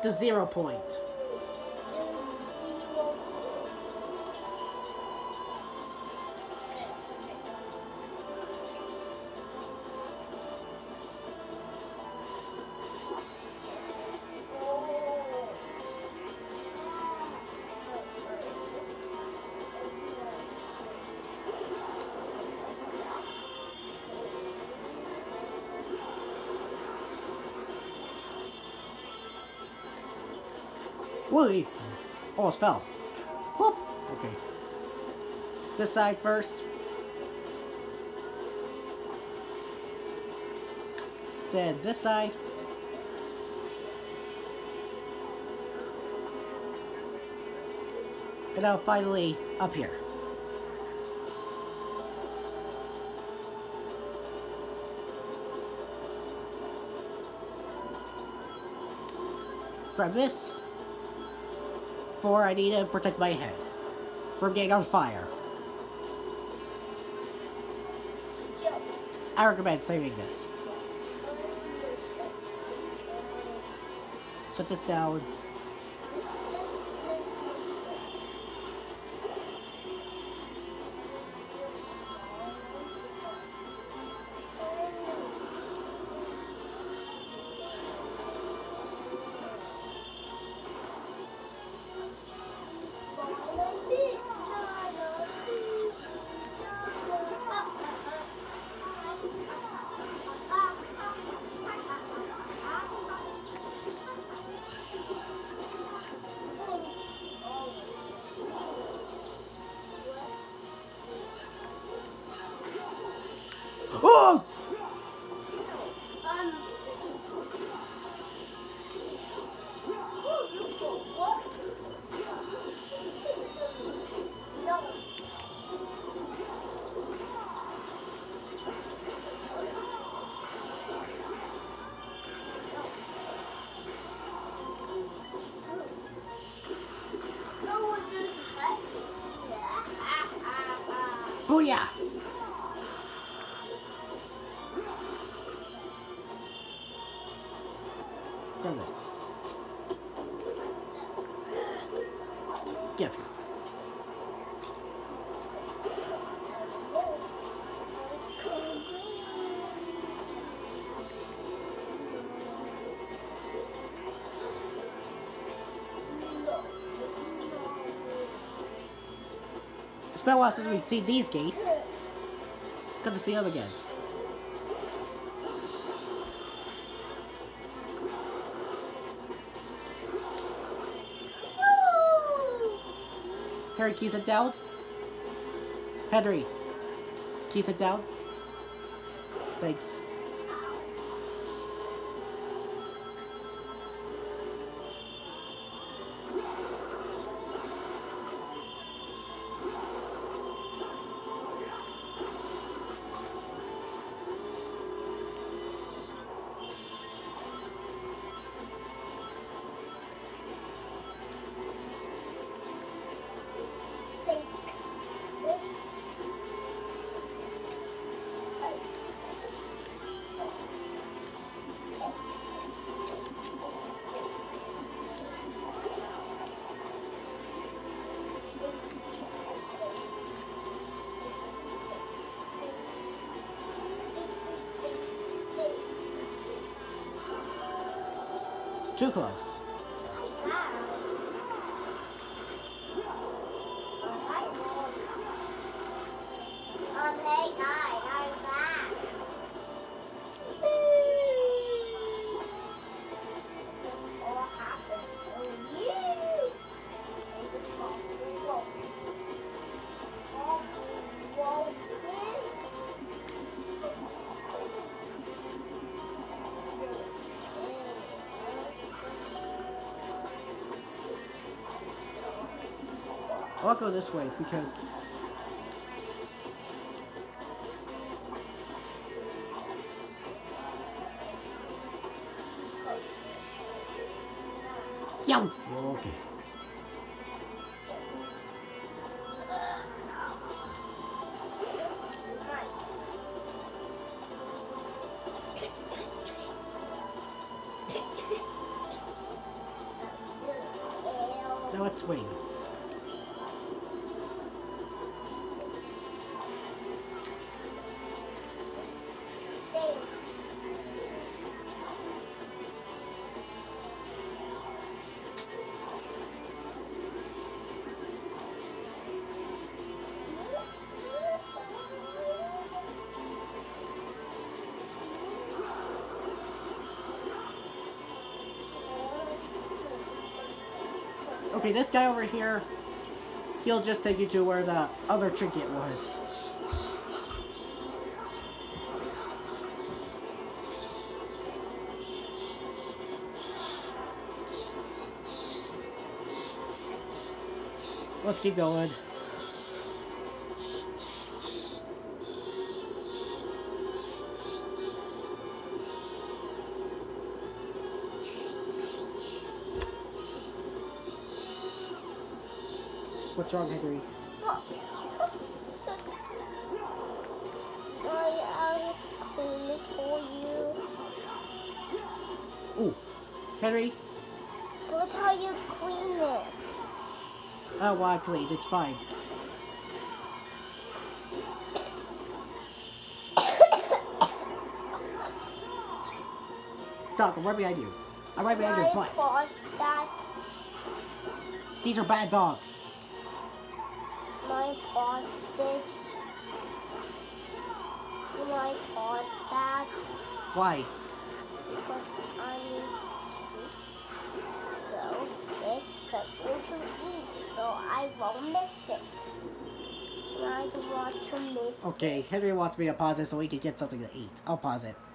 the 0 point. Wooly! Almost fell. Whoop! Okay. This side first. Then this side. And now finally up here. Grab this. For I need to protect my head from getting on fire. I recommend saving this. Shut this down. Oh! Booyah! Grab this. Get it. It's been a while since we've seen these gates. Good to see them again. Harry, keys it down. Henry, keys it down. Thanks. Too close. Hey guys, I'm back. What happened to you? I'll go this way because yo. Okay. Now let's swing. There. Okay, this guy over here, he'll just take you to where the other trinket was. Let's keep going. What's wrong, Henry? I'll just clean it for you. Ooh, Henry. Look how you clean it. Oh, well, I cleaned. It's fine. Dog, I'm right behind you. I'm right behind your butt. Pause that. These are bad dogs. My pause it. Can I pause that? Why? Because I need to go get something to eat so I won't miss it. And I don't want to miss Okay, it. Henry wants me to pause it so he can get something to eat. I'll pause it.